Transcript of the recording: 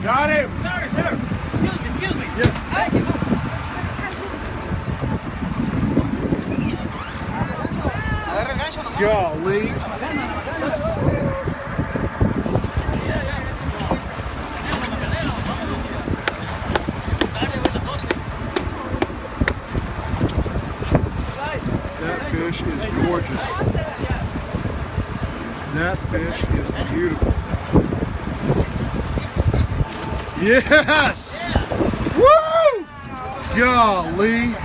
Got him. Sorry, sir. Excuse me. Yes. Thank you. Golly. That fish is gorgeous. That fish is beautiful. Yes! Woo! Golly!